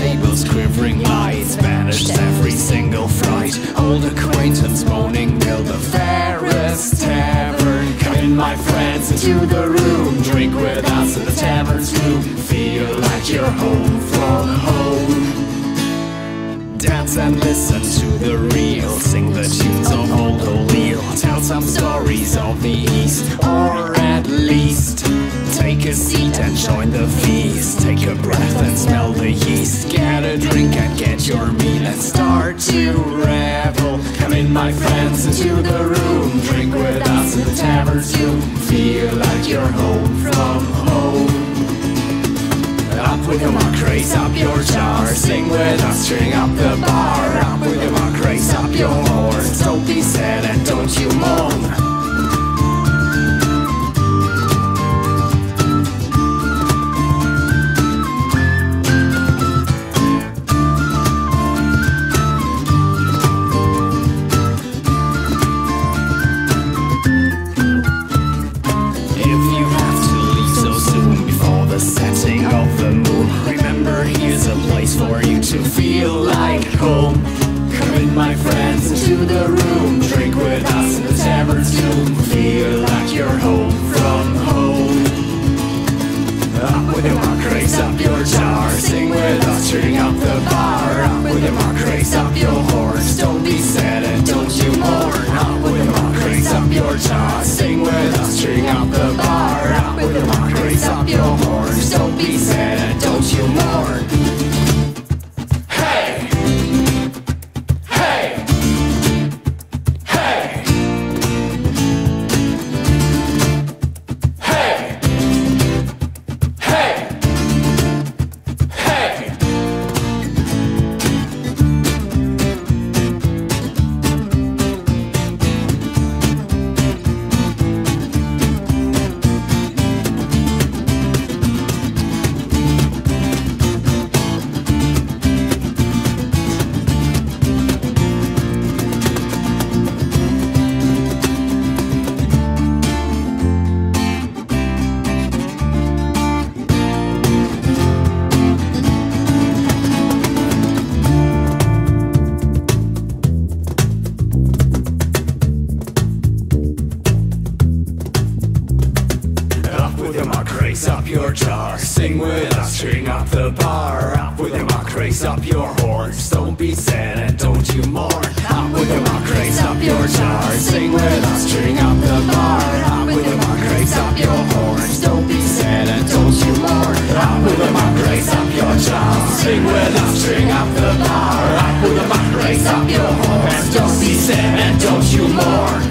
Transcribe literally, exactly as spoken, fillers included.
tables, quivering lights, banished every single fright. Old acquaintance, Moaning Mill, the fairest tavern. Come in, my friends, into the room, drink with us in the tavern's gloom. Feel like you're home from home. Dance and listen to the reel, sing the tunes of Auld O'Li'l, tell some stories of the East, or at least take a seat and join the feast. Take a breath and smell the yeast, get a drink and get your meal and start to revel. Come in, my friends, into the room, drink with us in the tavern's gloom. Feel like you're home from home. Up with your mark, raise up your jar, sing with us, cheering up the bar. Up with your mark, raise up your horns, don't be sad and don't you moan. Setting of the moon, remember here's a place for you to feel like home. Come in, my friends, into the room, drink with us in the tavern's gloom. Feel like you're home from home. Up with your mark, raise up your jar, sing with us, cheering up the bar. Up with your mark, raise up your horns, don't be sad and don't you mourn. Up with your mark, raise up your jar, sing with us, cheering up the bar. Up with your mark, raise up your horns, don't be sad and don't you mourn. Hey! Hey! Hey! Hey! Hey! Hey! Raise up your jar, sing with us, cheering up the bar. Up with your mark, raise up your horns, don't be sad and don't you mourn. Up with your mark, raise up your jar, sing with us, cheering up the bar. Up with your mark, raise up your horns, don't be sad and don't you mourn. Up with your mark, raise up your jar, sing with us, cheering up the bar. Up with your mark, raise up your horns, don't be sad and don't you mourn.